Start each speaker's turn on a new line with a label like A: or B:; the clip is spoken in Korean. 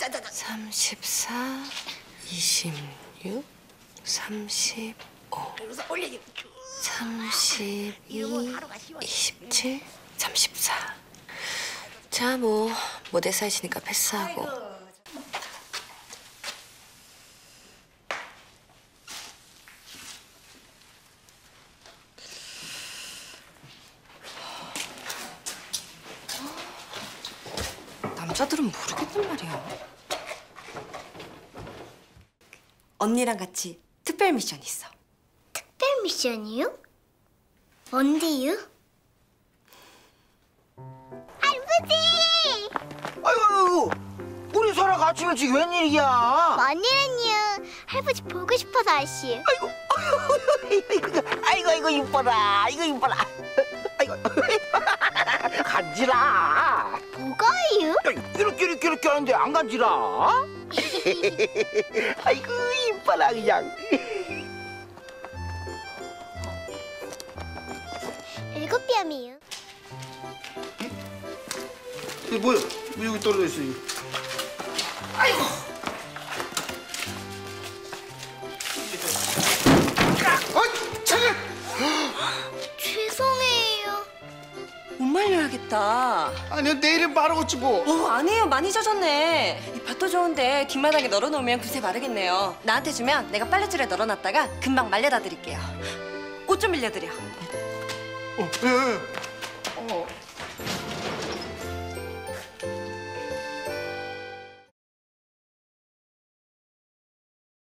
A: 34, 26, 35, 32, 27, 34. 자, 뭐 모델 사이즈니까 패스하고. 남자들은 모르겠단 말이야. 언니랑 같이 특별 미션 있어.
B: 특별 미션이요? 뭔데요? 할아버지!
C: 아이고, 우리 소라 같이 일찍 웬일이야?
B: 뭔일은요? 할아버지 보고 싶어서 아씨.
C: 아이고 이뻐라, 이거 이뻐라. 아이고, 간지라.
B: 뭐가요?
C: 이렇게 하는데 안 간지라? 아이고 이뻐라 그냥.
B: 7뼘이요.
D: 이게 뭐야? 왜 여기 떨어져 있어, 이거?
C: 아이고. 잠깐.
B: 죄송해요.
A: 못 말려야겠다.
D: 아니야, 내일은 바르겠지 뭐.
A: 아니에요. 많이 젖었네. 이 밭도 좋은데 뒷마당에 널어놓으면 금세 마르겠네요. 나한테 주면 내가 빨래줄에 널어놨다가 금방 말려다 드릴게요. 옷 좀 빌려드려.
D: 예.